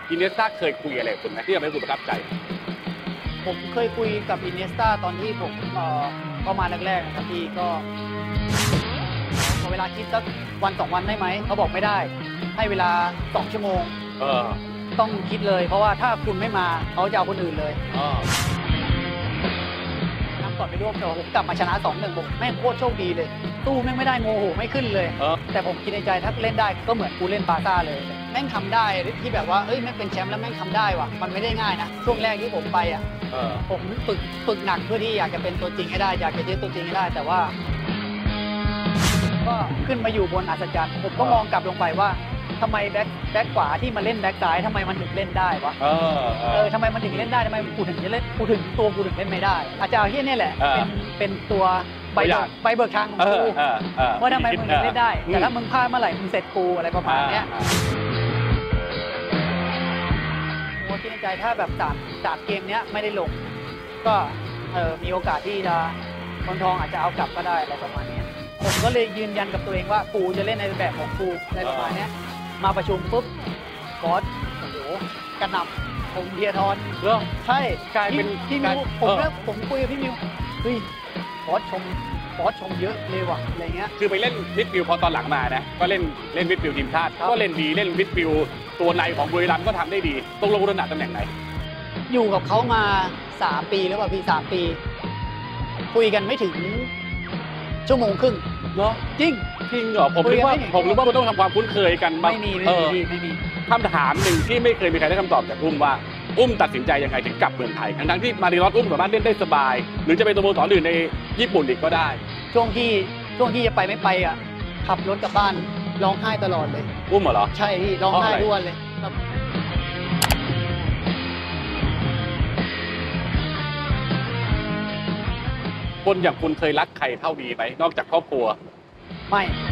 อินเนสตาเคยคุยอะไรกับคุณไหมที่ทำให้คุณประทับใจผมเคยคุยกับอินเนสตาตอนที่ผมเข้ามาแรกๆนะครับพี่ก็ขอเวลาคิดสักวัน2 วันได้ไหมเขาบอกไม่ได้ให้เวลา2 ชั่วโมงต้องคิดเลยเพราะว่าถ้าคุณไม่มาเขาจะเอาคนอื่นเลยน้ำก่อนไปร่วมแต่ผมกลับมาชนะ 2-1ผมแม่งโคตรโชคดีเลยตู้แม่งไม่ได้โมโหไม่ขึ้นเลยแต่ผมคิดในใจถ้าเล่นได้ก็เหมือนกูเล่นบาร์ซ่าเลยแม่งทำได้ที่แบบว่าเอ้ยแม่งเป็นแชมป์แล้วแม่งทำได้ว่ะมันไม่ได้ง่ายนะช่วงแรกที่ผมไปผมฝึกหนักเพื่อที่อยากจะเป็นตัวจริงให้ได้อยากจะเจอตัวจริงให้ได้แต่ว่าก็ขึ้นมาอยู่บนอัศจรรย์ผมก็มองกลับลงไปว่าทำไมแบ็คขวาที่มาเล่นแบ็คซ้ายทำไมมันถึงเล่นได้วะทำไมมันถึงเล่นได้ทำไมกูถึงจะเล่นกูถึงตัวกูถึงเล่นไม่ได้อาจารย์ที่นี่แหละเป็นตัวใบเบิกทางของกูว่าทำไมมึงถึงเล่นได้แต่ถ้ามึงพลาดเมื่อไหร่มึงเสร็จกูอะไรประมาณนี้ผมคิดในใจถ้าแบบ3 เกมนี้ไม่ได้ลงก็มีโอกาสที่จะทองอาจจะเอากลับก็ได้อะไรประมาณนี้ผมก็เลยยืนยันกับตัวเองว่ากูจะเล่นในแบบของกูในประมาณนี้มาประชุมปุ๊บบอสโอ้โหกระหน่ำผมเทียทอนใช่กลายเป็นพี่มิวผมคุยกับพี่มิวเฮ้ยบอสชมเยอะเลยว่ะอะไรเงี้ยคือไปเล่นมิดฟิลด์พอตอนหลังมานะก็เล่นมิดฟิลด์ทีมชาติก็เล่นดีเล่นมิดฟิลด์ตัวในของบุรีรัมย์ก็ทำได้ดีตรงลงถนัดตำแหน่งไหนอยู่กับเขามา3 ปีแล้วป่ะพี่3 ปีคุยกันไม่ถึง1.5 ชั่วโมงเนาะจริงเหรอผมรู้ว่ามันต้องทำความคุ้นเคยกันไม่มีคำถามหนึ่งที่ไม่เคยมีใครได้คำตอบจากว่าตัดสินใจยังไงถึงกลับเมืองไทยทั้งที่มารินอสสามารถเล่นได้สบายหรือจะเป็นสโมสรอื่นในญี่ปุ่นอีกก็ได้ช่วงที่จะไปไม่ไปขับรถกลับบ้านร้องไห้ตลอดเลยเหรอใช่พี่ร้องไห้ทุกวันเลยคนอย่างคุณเคยรักใครเท่านี้ไหมนอกจากครอบครัวไม่